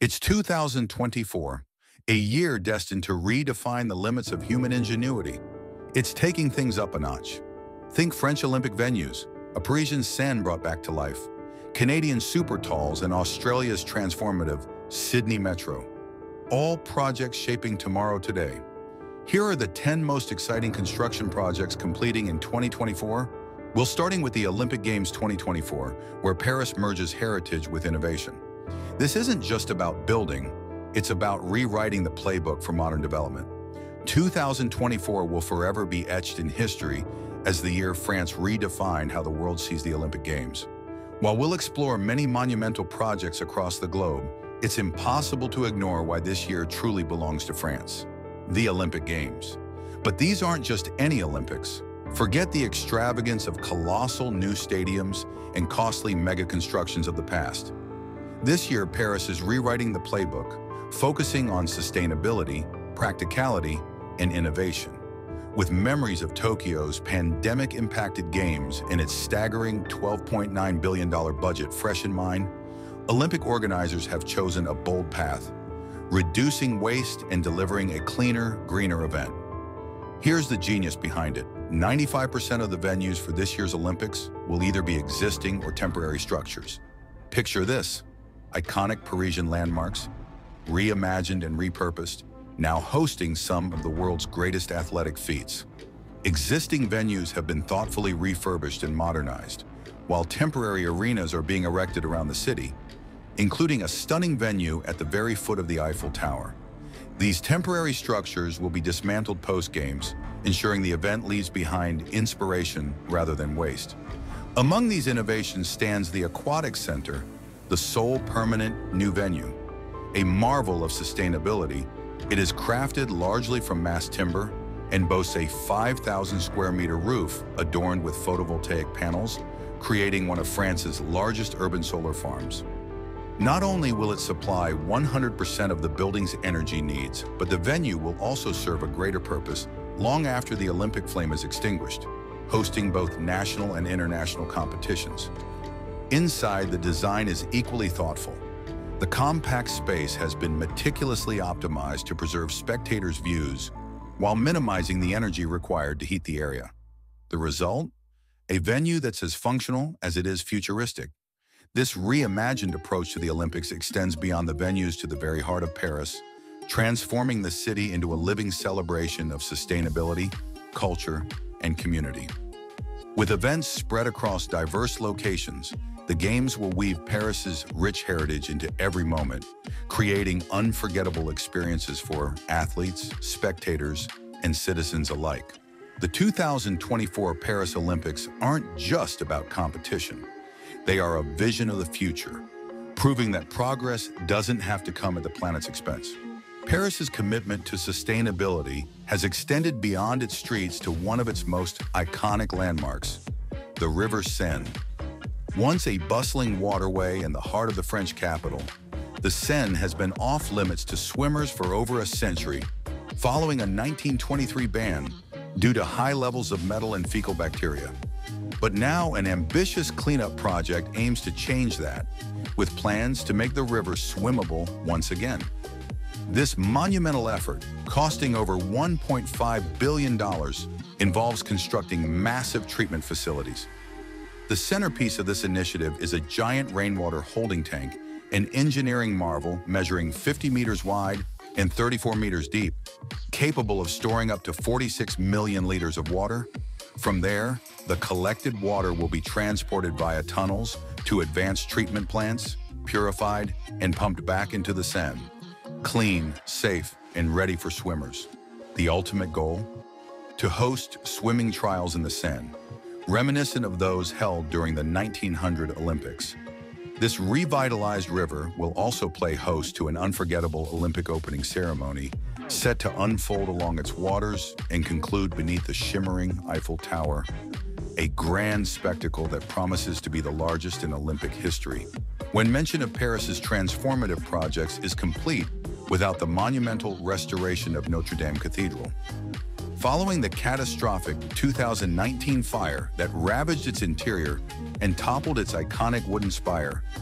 It's 2024, a year destined to redefine the limits of human ingenuity. It's taking things up a notch. Think French Olympic venues, a Parisian Seine brought back to life, Canadian supertalls, and Australia's transformative Sydney Metro. All projects shaping tomorrow today. Here are the 10 most exciting construction projects completing in 2024. We'll starting with the Olympic Games 2024, where Paris merges heritage with innovation. This isn't just about building, it's about rewriting the playbook for modern development. 2024 will forever be etched in history as the year France redefined how the world sees the Olympic Games. While we'll explore many monumental projects across the globe, it's impossible to ignore why this year truly belongs to France, the Olympic Games. But these aren't just any Olympics. Forget the extravagance of colossal new stadiums and costly mega constructions of the past. This year, Paris is rewriting the playbook, focusing on sustainability, practicality, and innovation. With memories of Tokyo's pandemic-impacted games and its staggering $12.9 billion budget fresh in mind, Olympic organizers have chosen a bold path, reducing waste and delivering a cleaner, greener event. Here's the genius behind it. 95% of the venues for this year's Olympics will either be existing or temporary structures. Picture this: iconic Parisian landmarks, reimagined and repurposed, now hosting some of the world's greatest athletic feats. Existing venues have been thoughtfully refurbished and modernized, while temporary arenas are being erected around the city, including a stunning venue at the very foot of the Eiffel Tower. These temporary structures will be dismantled post-games, ensuring the event leaves behind inspiration rather than waste. Among these innovations stands the Aquatic Center, the sole permanent new venue. A marvel of sustainability, it is crafted largely from mass timber and boasts a 5,000 square meter roof adorned with photovoltaic panels, creating one of France's largest urban solar farms. Not only will it supply 100% of the building's energy needs, but the venue will also serve a greater purpose long after the Olympic flame is extinguished, hosting both national and international competitions. Inside, the design is equally thoughtful. The compact space has been meticulously optimized to preserve spectators' views while minimizing the energy required to heat the area. The result? A venue that's as functional as it is futuristic. This reimagined approach to the Olympics extends beyond the venues to the very heart of Paris, transforming the city into a living celebration of sustainability, culture, and community. With events spread across diverse locations, the Games will weave Paris's rich heritage into every moment, creating unforgettable experiences for athletes, spectators, and citizens alike. The 2024 Paris Olympics aren't just about competition. They are a vision of the future, proving that progress doesn't have to come at the planet's expense. Paris's commitment to sustainability has extended beyond its streets to one of its most iconic landmarks, the River Seine. Once a bustling waterway in the heart of the French capital, the Seine has been off-limits to swimmers for over a century, following a 1923 ban due to high levels of metal and fecal bacteria. But now an ambitious cleanup project aims to change that, with plans to make the river swimmable once again. This monumental effort, costing over $1.5 billion, involves constructing massive treatment facilities. The centerpiece of this initiative is a giant rainwater holding tank, an engineering marvel measuring 50 meters wide and 34 meters deep, capable of storing up to 46 million liters of water. From there, the collected water will be transported via tunnels to advanced treatment plants, purified, and pumped back into the Seine. Clean, safe, and ready for swimmers. The ultimate goal? To host swimming trials in the Seine, reminiscent of those held during the 1900 Olympics. This revitalized river will also play host to an unforgettable Olympic opening ceremony, set to unfold along its waters and conclude beneath the shimmering Eiffel Tower, a grand spectacle that promises to be the largest in Olympic history. When mention of Paris's transformative projects is complete without the monumental restoration of Notre Dame Cathedral. Following the catastrophic 2019 fire that ravaged its interior and toppled its iconic wooden spire,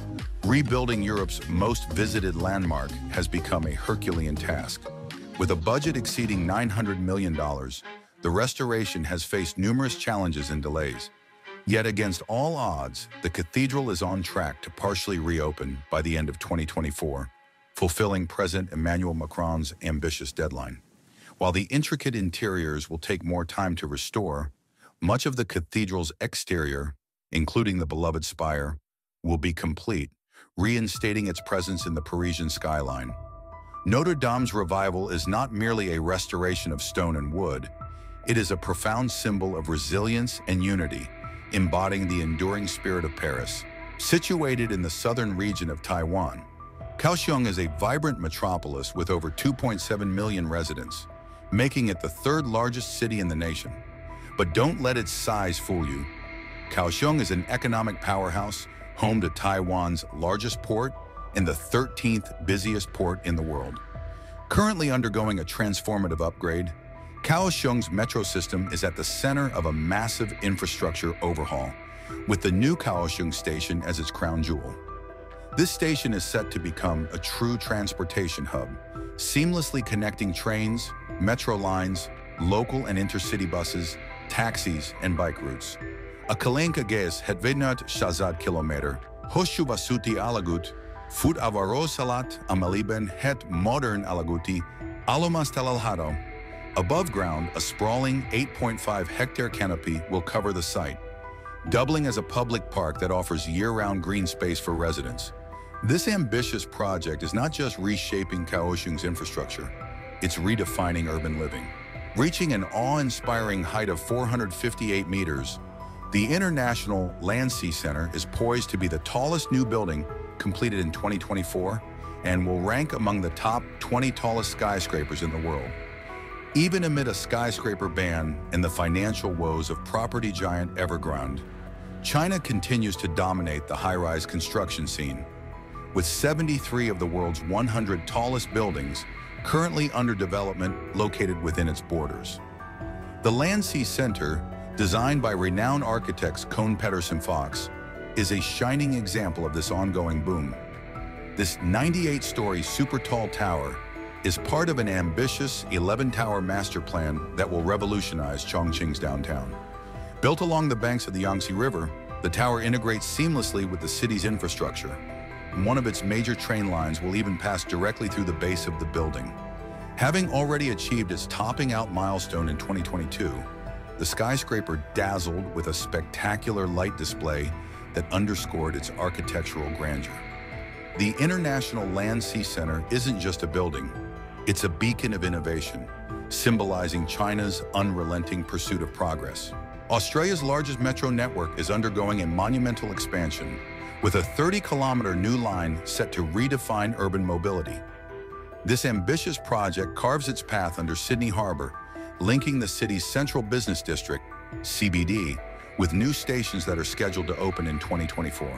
Rebuilding Europe's most visited landmark has become a Herculean task. With a budget exceeding $900 million, the restoration has faced numerous challenges and delays. Yet against all odds, the cathedral is on track to partially reopen by the end of 2024, fulfilling President Emmanuel Macron's ambitious deadline. While the intricate interiors will take more time to restore, much of the cathedral's exterior, including the beloved spire, will be complete, reinstating its presence in the Parisian skyline. Notre Dame's revival is not merely a restoration of stone and wood, it is a profound symbol of resilience and unity, embodying the enduring spirit of Paris. Situated in the southern region of Taiwan, Kaohsiung is a vibrant metropolis with over 2.7 million residents, making it the third largest city in the nation. But don't let its size fool you. Kaohsiung is an economic powerhouse, home to Taiwan's largest port and the 13th busiest port in the world. Currently undergoing a transformative upgrade, Kaohsiung's metro system is at the center of a massive infrastructure overhaul, with the new Kaohsiung station as its crown jewel. This station is set to become a true transportation hub, seamlessly connecting trains, metro lines, local and intercity buses, taxis, and bike routes. A kalenka ges het 20 shazad kilometer, hoshuvasuti alagut, fut avarosalat amaliben het modern alaguti, alomas talalhado. Above ground, a sprawling 8.5-hectare canopy will cover the site, doubling as a public park that offers year-round green space for residents. This ambitious project is not just reshaping Kaohsiung's infrastructure, it's redefining urban living. Reaching an awe-inspiring height of 458 meters, the International Land-Sea Center is poised to be the tallest new building completed in 2024 and will rank among the top 20 tallest skyscrapers in the world. Even amid a skyscraper ban and the financial woes of property giant Evergrande, China continues to dominate the high-rise construction scene, with 73 of the world's 100 tallest buildings currently under development located within its borders. The Land-Sea Center, designed by renowned architects Kohn Pedersen Fox, is a shining example of this ongoing boom. This 98-story super-tall tower is part of an ambitious 11-tower master plan that will revolutionize Chongqing's downtown. Built along the banks of the Yangtze River, the tower integrates seamlessly with the city's infrastructure. One of its major train lines will even pass directly through the base of the building. Having already achieved its topping-out milestone in 2022, the skyscraper dazzled with a spectacular light display that underscored its architectural grandeur. The International Land-Sea Center isn't just a building, it's a beacon of innovation, symbolizing China's unrelenting pursuit of progress. Australia's largest metro network is undergoing a monumental expansion, with a 30-kilometer new line set to redefine urban mobility. This ambitious project carves its path under Sydney Harbour, linking the city's central business district, CBD, with new stations that are scheduled to open in 2024.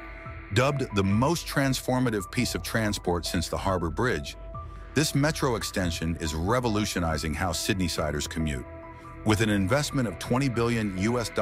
Dubbed the most transformative piece of transport since the Harbour Bridge, this metro extension is revolutionizing how Sydneysiders commute. With an investment of $20 billion,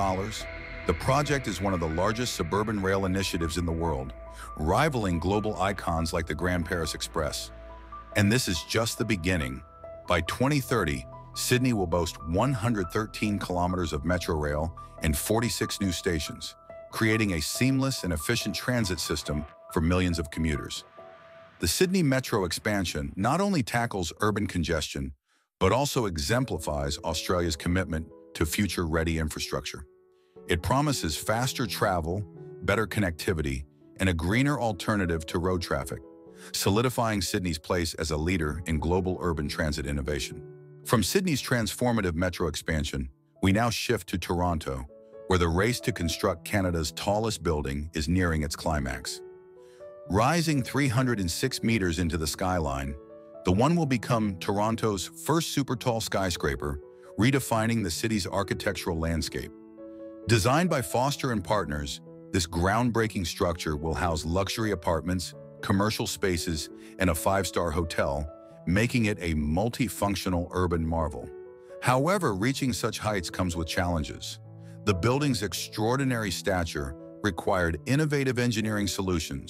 the project is one of the largest suburban rail initiatives in the world, rivaling global icons like the Grand Paris Express. And this is just the beginning. By 2030, Sydney will boast 113 kilometers of metro rail and 46 new stations, creating a seamless and efficient transit system for millions of commuters. The Sydney Metro expansion not only tackles urban congestion, but also exemplifies Australia's commitment to future-ready infrastructure. It promises faster travel, better connectivity, and a greener alternative to road traffic, solidifying Sydney's place as a leader in global urban transit innovation. From Sydney's transformative metro expansion, we now shift to Toronto, where the race to construct Canada's tallest building is nearing its climax. Rising 306 meters into the skyline, the one will become Toronto's first super-tall skyscraper, redefining the city's architectural landscape. Designed by Foster & Partners, this groundbreaking structure will house luxury apartments, commercial spaces, and a 5-star hotel, making it a multifunctional urban marvel. However, reaching such heights comes with challenges. The building's extraordinary stature required innovative engineering solutions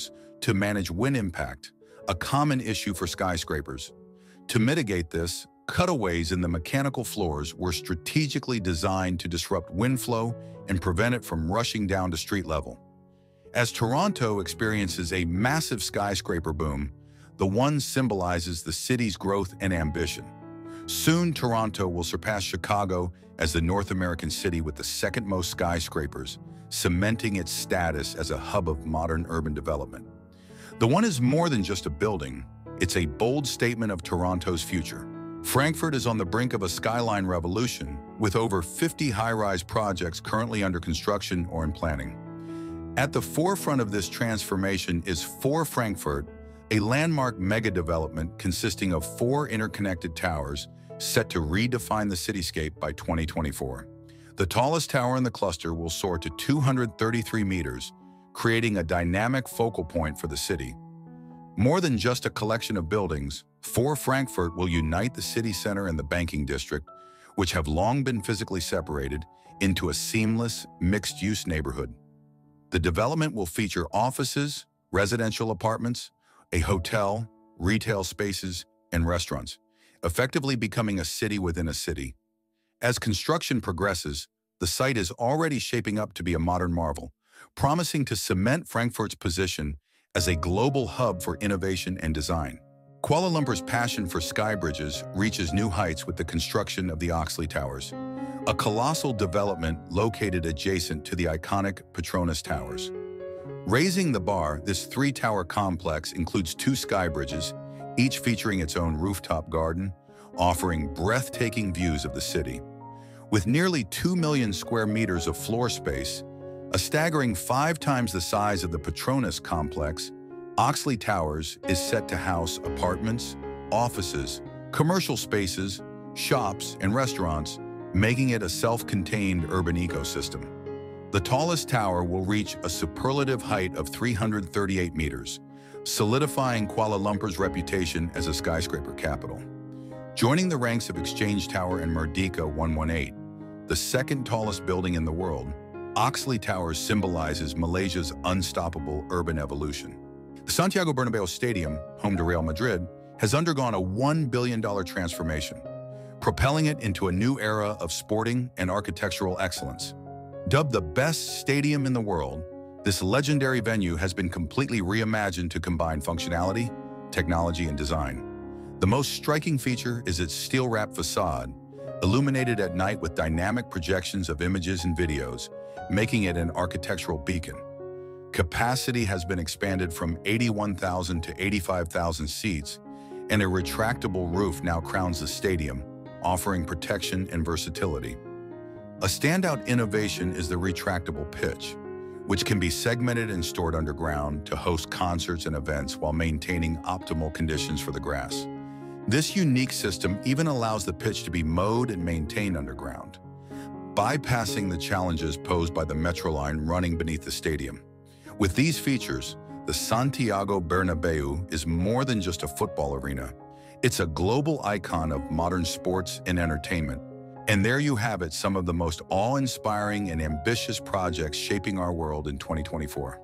to manage wind impact, a common issue for skyscrapers. To mitigate this, cutaways in the mechanical floors were strategically designed to disrupt wind flow and prevent it from rushing down to street level. As Toronto experiences a massive skyscraper boom, the one symbolizes the city's growth and ambition. Soon, Toronto will surpass Chicago as the North American city with the second most skyscrapers, cementing its status as a hub of modern urban development. The one is more than just a building, it's a bold statement of Toronto's future. Frankfurt is on the brink of a skyline revolution, with over 50 high-rise projects currently under construction or in planning. At the forefront of this transformation is For Frankfurt, a landmark mega-development consisting of 4 interconnected towers set to redefine the cityscape by 2024. The tallest tower in the cluster will soar to 233 meters, creating a dynamic focal point for the city. More than just a collection of buildings, For Frankfurt will unite the city center and the banking district, which have long been physically separated, into a seamless, mixed-use neighborhood. The development will feature offices, residential apartments, a hotel, retail spaces, and restaurants, effectively becoming a city within a city. As construction progresses, the site is already shaping up to be a modern marvel, promising to cement Frankfurt's position as a global hub for innovation and design. Kuala Lumpur's passion for sky bridges reaches new heights with the construction of the Oxley Towers, a colossal development located adjacent to the iconic Petronas Towers. Raising the bar, this 3-tower complex includes 2 sky bridges, each featuring its own rooftop garden, offering breathtaking views of the city. With nearly 2 million square meters of floor space, a staggering 5 times the size of the Petronas complex, Oxley Towers is set to house apartments, offices, commercial spaces, shops, and restaurants, making it a self-contained urban ecosystem. The tallest tower will reach a superlative height of 338 meters, solidifying Kuala Lumpur's reputation as a skyscraper capital. Joining the ranks of Exchange Tower and Merdeka 118, the second tallest building in the world, Oxley Towers symbolizes Malaysia's unstoppable urban evolution. The Santiago Bernabeu Stadium, home to Real Madrid, has undergone a $1 billion transformation, propelling it into a new era of sporting and architectural excellence. Dubbed the best stadium in the world, this legendary venue has been completely reimagined to combine functionality, technology, and design. The most striking feature is its steel-wrapped facade, illuminated at night with dynamic projections of images and videos, making it an architectural beacon. Capacity has been expanded from 81,000 to 85,000 seats, and a retractable roof now crowns the stadium, offering protection and versatility. A standout innovation is the retractable pitch, which can be segmented and stored underground to host concerts and events while maintaining optimal conditions for the grass. This unique system even allows the pitch to be mowed and maintained underground, bypassing the challenges posed by the metro line running beneath the stadium. With these features, the Santiago Bernabeu is more than just a football arena. It's a global icon of modern sports and entertainment. And there you have it, some of the most awe-inspiring and ambitious projects shaping our world in 2024.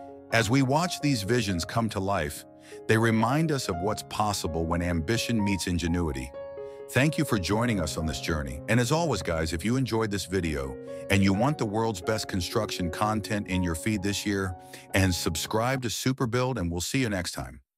As we watch these visions come to life, they remind us of what's possible when ambition meets ingenuity. Thank you for joining us on this journey. And as always, guys, if you enjoyed this video and you want the world's best construction content in your feed this year, and subscribe to Super Build, and we'll see you next time.